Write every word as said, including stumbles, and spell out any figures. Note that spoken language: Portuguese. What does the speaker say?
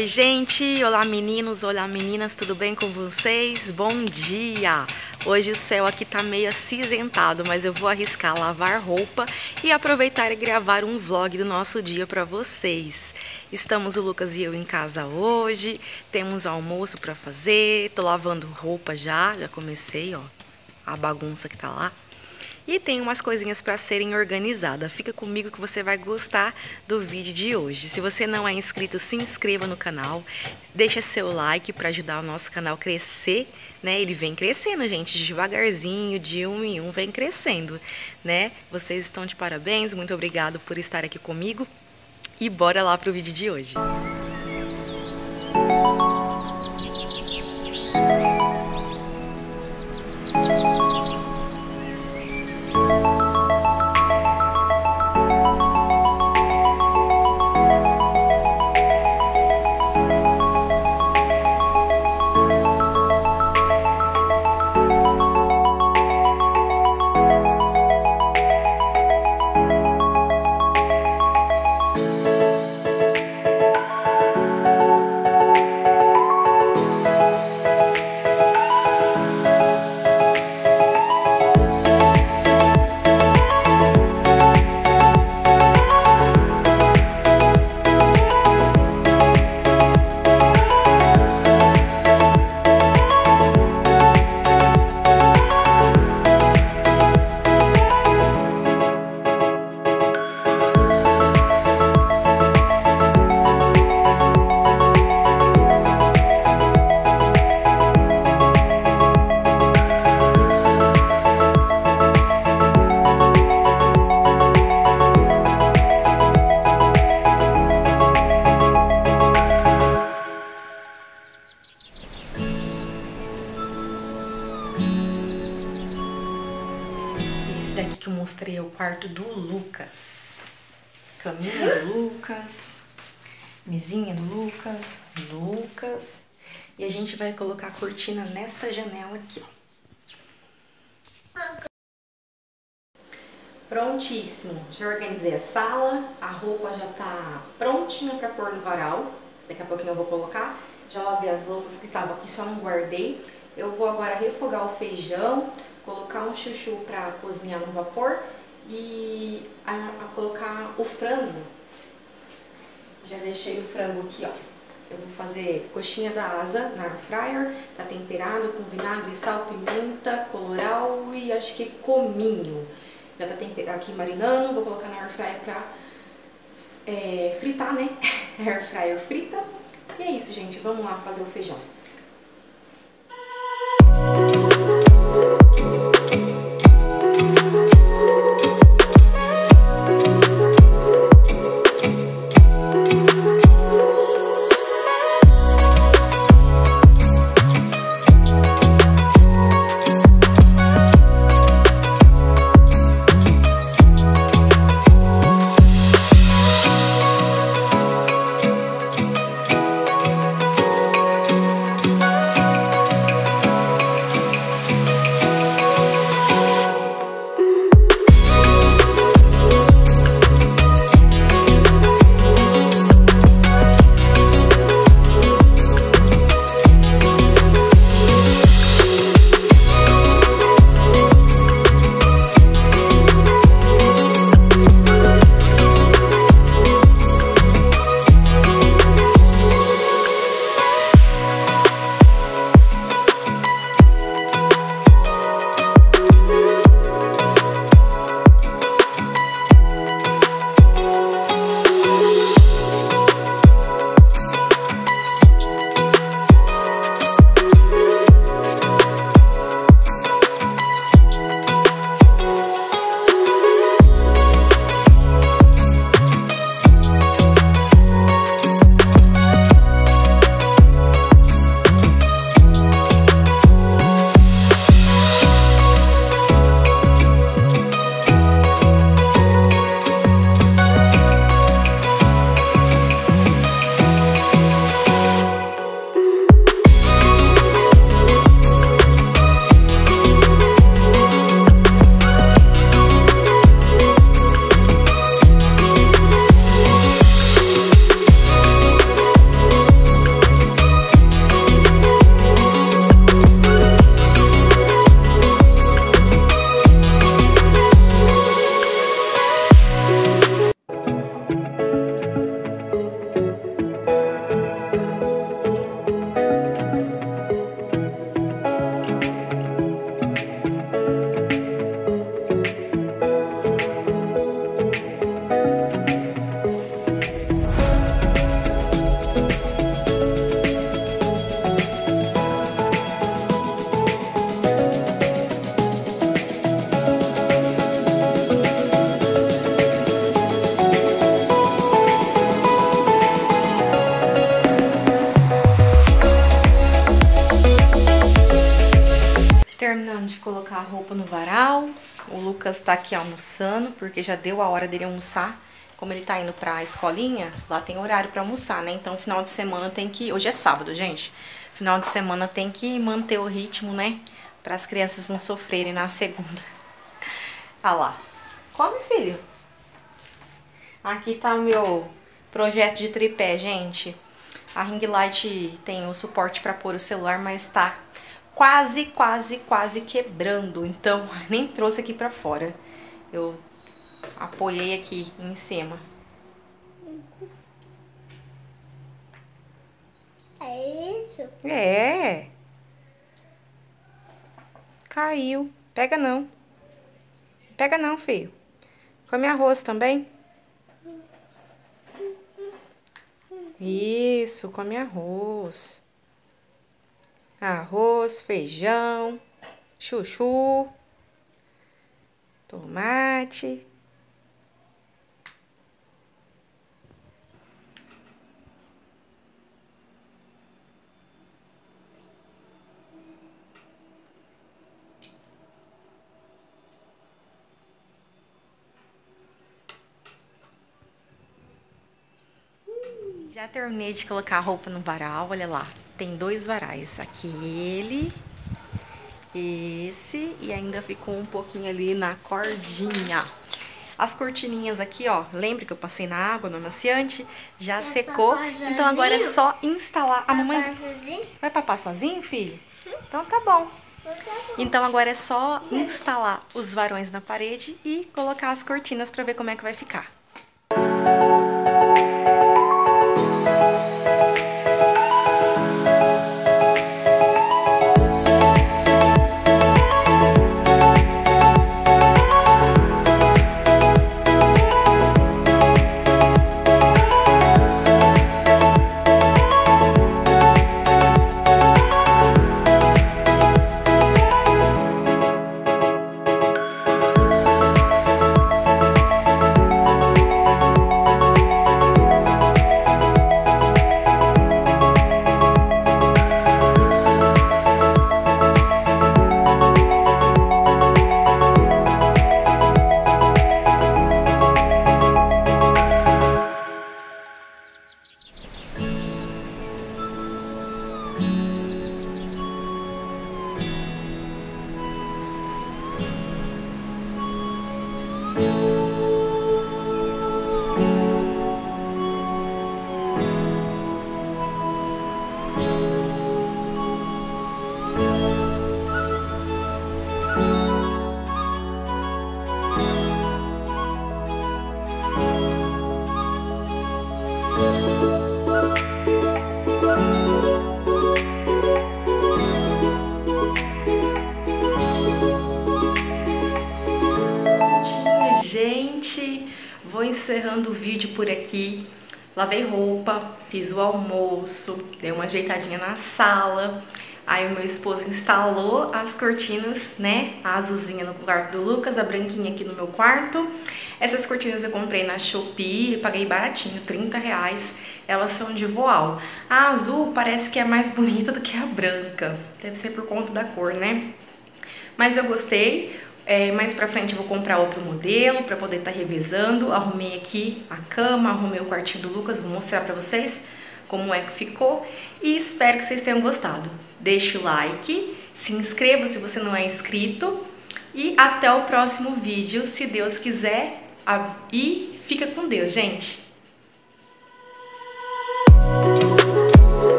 Oi, gente! Olá, meninos! Olá, meninas! Tudo bem com vocês? Bom dia! Hoje o céu aqui tá meio acinzentado, mas eu vou arriscar lavar roupa e aproveitar e gravar um vlog do nosso dia para vocês. Estamos o Lucas e eu em casa hoje, temos almoço para fazer, tô lavando roupa já, já comecei, ó, a bagunça que tá lá. E tem umas coisinhas para serem organizadas. Fica comigo que você vai gostar do vídeo de hoje. Se você não é inscrito, se inscreva no canal. Deixa seu like para ajudar o nosso canal a crescer, né? Ele vem crescendo, gente, devagarzinho, de um em um, vem crescendo, né? Vocês estão de parabéns, muito obrigado por estar aqui comigo. E bora lá pro vídeo de hoje. Esse daqui que eu mostrei é o quarto do Lucas. Caminha do Lucas, mesinha do Lucas, Lucas. E a gente vai colocar a cortina nesta janela aqui, ó. Prontíssimo. Já organizei a sala, a roupa já tá prontinha pra pôr no varal. Daqui a pouquinho eu vou colocar. Já lavei as louças que estavam aqui, só não guardei. Eu vou agora refogar o feijão, colocar um chuchu para cozinhar no vapor e a, a colocar o frango. Já deixei o frango aqui, ó. Eu vou fazer coxinha da asa na air fryer, tá temperado com vinagre, sal, pimenta, colorau e acho que cominho. Já tá temperado aqui marinando, vou colocar na air fryer pra é, fritar, né? Air fryer frita. E é isso, gente. Vamos lá fazer o feijão. roupa no varal. O Lucas tá aqui almoçando, porque já deu a hora dele almoçar. Como ele tá indo pra escolinha, lá tem horário pra almoçar, né? Então, final de semana tem que... Hoje é sábado, gente. Final de semana tem que manter o ritmo, né? Para as crianças não sofrerem na segunda. Olha lá. Come, filho. Aqui tá o meu projeto de tripé, gente. A ring light tem o suporte para pôr o celular, mas tá quase, quase, quase quebrando. Então, nem trouxe aqui pra fora. Eu apoiei aqui em cima. É isso? É. Caiu. Pega não. Pega não, filho. Come arroz também. Isso, come arroz. Arroz, feijão, chuchu, tomate. Já terminei de colocar a roupa no varal, olha lá. Tem dois varais, aquele, esse e ainda ficou um pouquinho ali na cordinha. As cortininhas aqui, ó, lembra que eu passei na água, no amaciante? Já Vai secou, papar então agora é sozinho? só instalar. A mamãe... Papar sozinho? Vai papar sozinho, filho? Então tá bom. Então agora é só instalar os varões na parede e colocar as cortinas pra ver como é que vai ficar. Gente, vou encerrando o vídeo por aqui. Lavei roupa, fiz o almoço, dei uma ajeitadinha na sala. Aí o meu esposo instalou as cortinas, né? A azulzinha no quarto do Lucas, a branquinha aqui no meu quarto. Essas cortinas eu comprei na Shopee, paguei baratinho, trinta reais. Elas são de voal. A azul parece que é mais bonita do que a branca. Deve ser por conta da cor, né? Mas eu gostei. É, mais pra frente eu vou comprar outro modelo pra poder estar revisando. Arrumei aqui a cama, arrumei o quartinho do Lucas, vou mostrar pra vocês como é que ficou. E espero que vocês tenham gostado. Deixe o like, se inscreva se você não é inscrito. E até o próximo vídeo, se Deus quiser. E fica com Deus, gente!